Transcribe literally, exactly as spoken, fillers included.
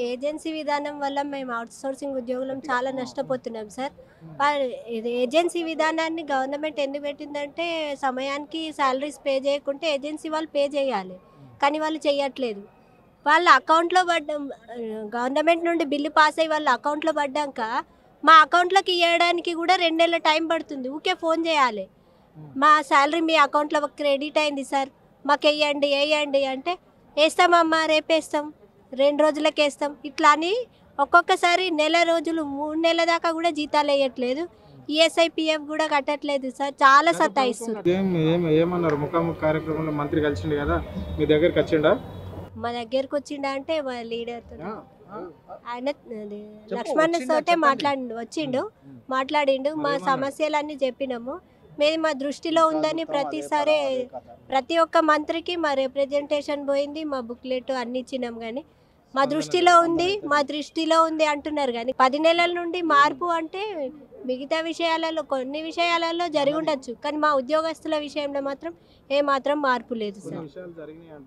Agency విధానం వల్ల మేము అవుట్‌సోర్సింగ్ ఉద్యోగులం చాలా నష్టపోతున్నాం సార్. పర్ ఇది ఏజెన్సీ విధానాన్ని గవర్నమెంట్ ఎందుకు పెట్టిందంటే, సమయానికి సాలరీస్ పే చేయకుంటే ఏజెన్సీ వాళ్ళు పే చేయాలి. కానీ వాళ్ళు చెయ్యట్లేదు. వాళ్ళ అకౌంట్‌లో పడ్డ ఆహ్, గవర్నమెంట్ నుండి బిల్లు పాస్ అయ్యి వాళ్ళ అకౌంట్‌లో పడ్డాక, మా అకౌంట్‌లోకి ఇయ్యడానికి కూడా రెండు నెలల టైం పడుతుంది. ఊకే ఫోన్ చేయాలి. మా సాలరీ మీ అకౌంట్‌లో క్రెడిట్ అయింది సార్. మాకెయ్యండి, ఎయ్యండి అంటే, ఏస్తామమ్మా రేపేస్తాం, రెండు రోజులకేస్తాం. ఇట్లా అని ఒక్కొక్కసారి నెల రోజులు, మూడు నెలల దాకా కూడా జీతాలెయ్యట్లేదు. ఈఎస్ఐ, పీఎఫ్ కూడా కట్టట్లేదు సార్. చాలా సతాయిస్తుర్రు. ఏం ఏం ఏమన్నారు? ముఖాముఖి కార్యక్రమంలో మంత్రి కలిసిండు కదా, మీ దగ్గరికి వచ్చిండా? మా దగ్గరకొచ్చిండా అంటే మా లీడర్‌తోని ఆ, ఆయన అది లక్ష్మణ్‌తోటే మాట్లాడిండు. వచ్చిండు, మాట్లాడిండు. మా సమస్యలన్నీ చెప్పినాము. మీది మా దృష్టిలో ఉందని ప్రతిసారి ప్రతి ఒక్క మంత్రికి మా రిప్రజెంటేషన్ పోయింది. మా బుక్లెట్ అన్నీ ఇచ్చినాం గానీ, మా దృష్టిలో ఉంది, మా దృష్టిలో ఉంది అంటున్నారు గానీ, పది నెలల నుండి మార్పు అంటే మిగతా విషయాలలో కొన్ని విషయాలలో జరిగి ఉండొచ్చు. కానీ మా ఉద్యోగస్తుల విషయంలో మాత్రం ఏమాత్రం మార్పు లేదు కొన్ని సార్. విషయాలు జరిగినాయి.